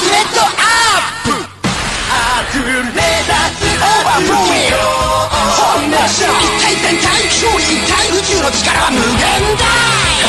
スレッドアップ溢れ出すオーバーフローイ本能一体全体勝利一体宇宙の力は無限大